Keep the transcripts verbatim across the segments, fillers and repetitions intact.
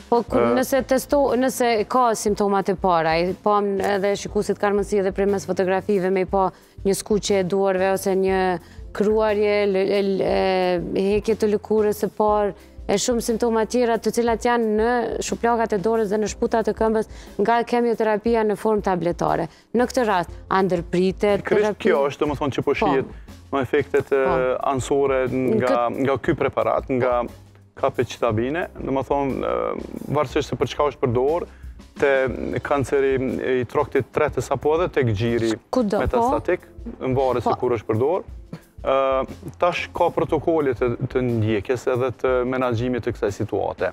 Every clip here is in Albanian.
Po nëse testo, nëse ka simptomat e para, po edhe shikuesit kanë mundësi edhe prej mes fotografive me po një skuqje e duarve ose një kruarje, heqje të lëkurës së parë, e shumë simptomat tjera të cilat janë në shuplakat e dorës dhe në shputat të këmbës nga kemioterapia në formë tabletare. Në këtë rast, a ndërpritet terapia? Kjo është, do më thonë që po shihet në efektet anësore nga ky preparat, nga kapecitabine, do më thonë, varësisht se për çka është përdorur, te kanceri i troktit tretës apo edhe tek gjiri metastatik, në varet se kur është përdorur. Tash ka protokollet të ndjekjes edhe të menaxhimit të kësaj situate.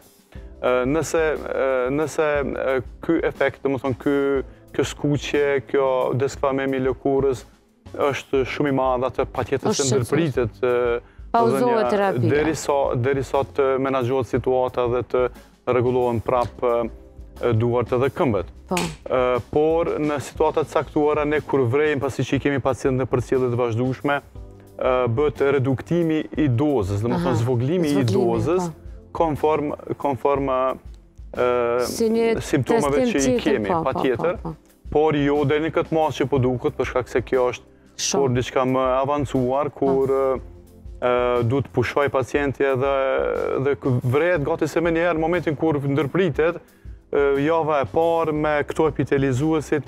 Nëse ky efekt, do të thonë kjo skuqje, kjo deskfamemi i lëkurës është shumë i madh, atë patjetër se ndërpritet pauzohet terapia. Derisa të menaxhohet situata dhe të rregullohen prapë duart edhe këmbët. Por në situata të caktuara ne kur vrejmë pasi që i kemi pacient në përcjellje të vazhdueshme, bët reduktimi i dozës, dhe më thonë zvoglimi i dozës, konform simptomave që i kemi, pa tjetër, por jo dhe një këtë mas që po duket, përshka këse kjo është por diçka më avancuar, kur du të pushoj pacienti dhe vrejet gati se me njerë, në momentin kur ndërpritet, java e parë me këto epitelizuesit,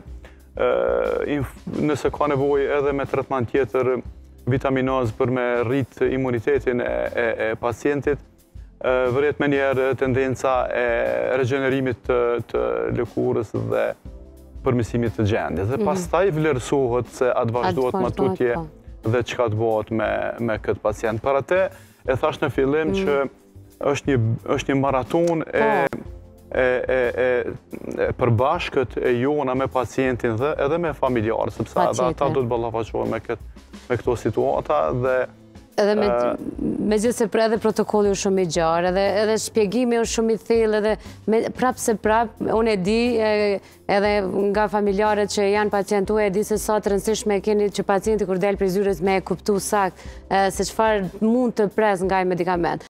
nëse ka nevoj edhe me tretman tjetër, vitaminaz për me rrit imunitetin e pacientit, vërjet me njerë tendenca e regenerimit të lëkurës dhe përmisimit të gjendjes. Dhe pas taj vlerësohet se atë vazhdojt matutje dhe qka të bëhet me këtë pacient. Para te, e thash në fillim që është një maraton e përbashkët e jona me pacientin dhe edhe me familjarë, sepse edhe ata do të ballafaqohen me këto situata dhe edhe me gjithë se edhe protokolli është shumë i gjarë, edhe shpjegimi është shumë i thellë, edhe prapë se prapë, unë e di, edhe nga familjarët që janë pacient uaj, e di se sa të rëndësishme e keni që pacienti kur del prej zyres me e kuptu sakt se çfarë mund të pres nga i medikament.